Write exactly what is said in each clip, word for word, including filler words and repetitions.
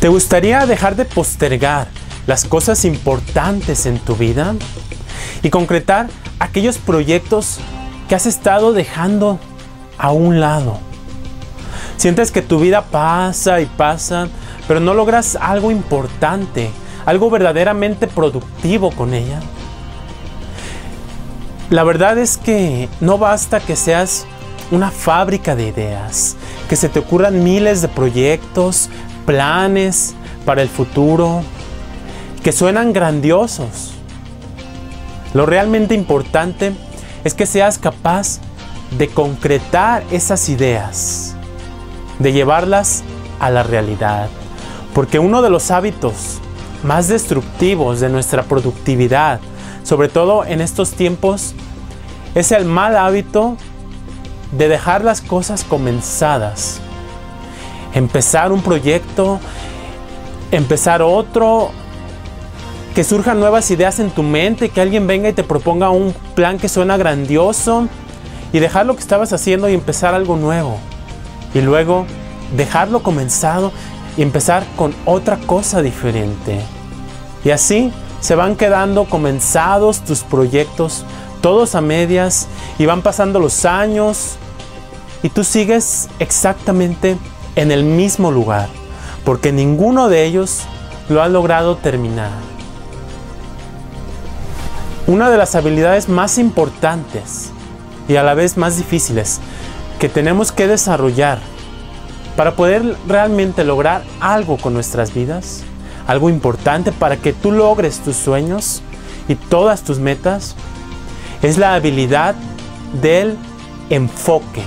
¿Te gustaría dejar de postergar las cosas importantes en tu vida y concretar aquellos proyectos que has estado dejando a un lado? Sientes que tu vida pasa y pasa, pero no logras algo importante, algo verdaderamente productivo con ella. La verdad es que no basta que seas una fábrica de ideas, que se te ocurran miles de proyectos, planes para el futuro, que suenan grandiosos. Lo realmente importante es que seas capaz de concretar esas ideas, de llevarlas a la realidad. Porque uno de los hábitos más destructivos de nuestra productividad, sobre todo en estos tiempos, es el mal hábito de dejar las cosas comenzadas. Empezar un proyecto, empezar otro, que surjan nuevas ideas en tu mente, que alguien venga y te proponga un plan que suena grandioso y dejar lo que estabas haciendo y empezar algo nuevo. Y luego dejarlo comenzado y empezar con otra cosa diferente. Y así se van quedando comenzados tus proyectos, todos a medias, y van pasando los años y tú sigues exactamente en el mismo lugar, porque ninguno de ellos lo ha logrado terminar. Una de las habilidades más importantes y a la vez más difíciles que tenemos que desarrollar para poder realmente lograr algo con nuestras vidas, algo importante para que tú logres tus sueños y todas tus metas, es la habilidad del enfoque.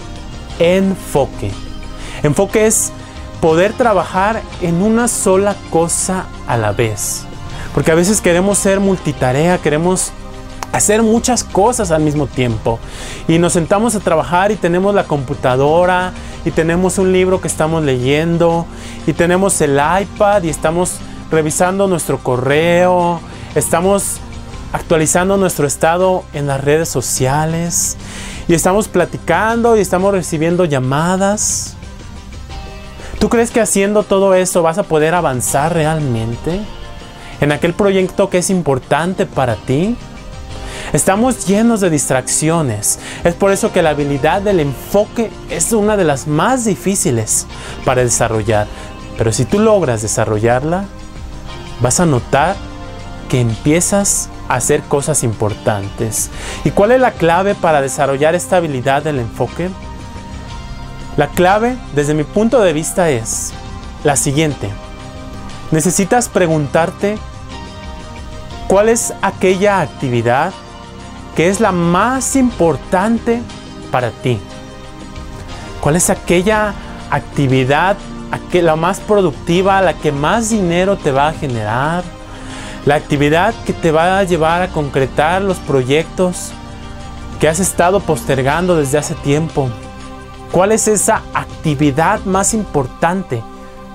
Enfoque. Enfoque es poder trabajar en una sola cosa a la vez. Porque a veces queremos ser multitarea, queremos hacer muchas cosas al mismo tiempo. Y nos sentamos a trabajar y tenemos la computadora, y tenemos un libro que estamos leyendo, y tenemos el iPad y estamos revisando nuestro correo, estamos actualizando nuestro estado en las redes sociales, y estamos platicando y estamos recibiendo llamadas. ¿Tú crees que haciendo todo eso vas a poder avanzar realmente en aquel proyecto que es importante para ti? Estamos llenos de distracciones. Es por eso que la habilidad del enfoque es una de las más difíciles para desarrollar. Pero si tú logras desarrollarla, vas a notar que empiezas a hacer cosas importantes. ¿Y cuál es la clave para desarrollar esta habilidad del enfoque? La clave, desde mi punto de vista, es la siguiente. Necesitas preguntarte cuál es aquella actividad que es la más importante para ti. ¿Cuál es aquella actividad, la más productiva, la que más dinero te va a generar? La actividad que te va a llevar a concretar los proyectos que has estado postergando desde hace tiempo. ¿Cuál es esa actividad más importante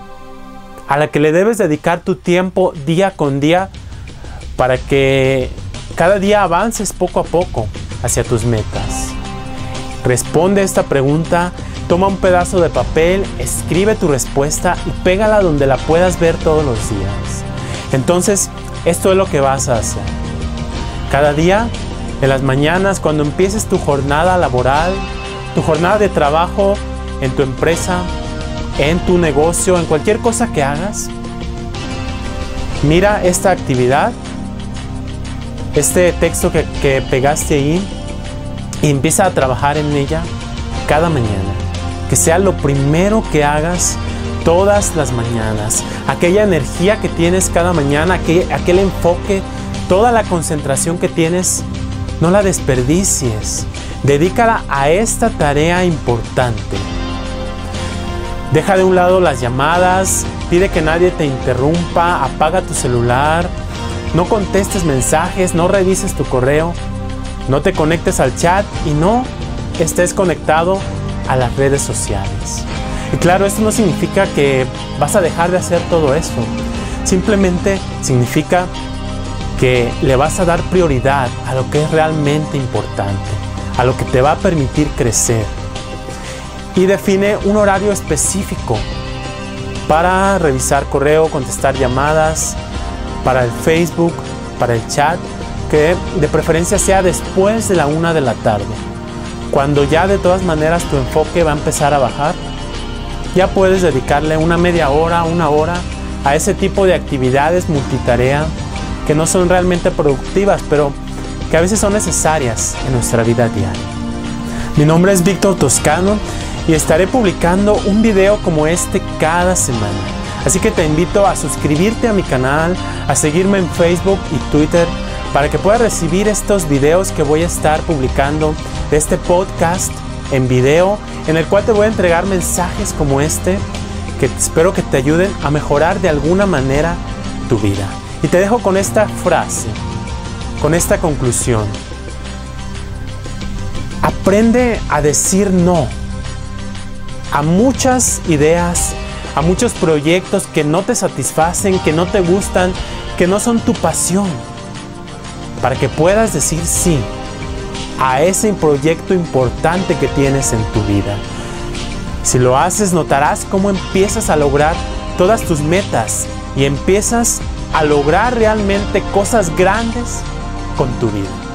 a la que le debes dedicar tu tiempo día con día para que cada día avances poco a poco hacia tus metas? Responde esta pregunta, toma un pedazo de papel, escribe tu respuesta y pégala donde la puedas ver todos los días. Entonces, esto es lo que vas a hacer. Cada día, en las mañanas, cuando empieces tu jornada laboral, tu jornada de trabajo en tu empresa, en tu negocio, en cualquier cosa que hagas, mira esta actividad, este texto que, que pegaste ahí, y empieza a trabajar en ella cada mañana. Que sea lo primero que hagas todas las mañanas. Aquella energía que tienes cada mañana, aquel, aquel enfoque, toda la concentración que tienes, no la desperdicies. Dedícala a esta tarea importante. Deja de un lado las llamadas, pide que nadie te interrumpa, apaga tu celular, no contestes mensajes, no revises tu correo, no te conectes al chat y no estés conectado a las redes sociales. Y claro, esto no significa que vas a dejar de hacer todo eso. Simplemente significa que le vas a dar prioridad a lo que es realmente importante, a lo que te va a permitir crecer. Y define un horario específico para revisar correo, contestar llamadas, para el Facebook, para el chat, que de preferencia sea después de la una de la tarde. Cuando ya de todas maneras tu enfoque va a empezar a bajar, ya puedes dedicarle una media hora, una hora a ese tipo de actividades multitarea que no son realmente productivas, pero que a veces son necesarias en nuestra vida diaria. Mi nombre es Víctor Toscano y estaré publicando un video como este cada semana. Así que te invito a suscribirte a mi canal, a seguirme en Facebook y Twitter para que puedas recibir estos videos que voy a estar publicando de este podcast en video, en el cual te voy a entregar mensajes como este que espero que te ayuden a mejorar de alguna manera tu vida. Y te dejo con esta frase, con esta conclusión. Aprende a decir no a muchas ideas, a muchos proyectos que no te satisfacen, que no te gustan, que no son tu pasión, para que puedas decir sí a ese proyecto importante que tienes en tu vida. Si lo haces, notarás cómo empiezas a lograr todas tus metas y empiezas a lograr realmente cosas grandes con tu vida.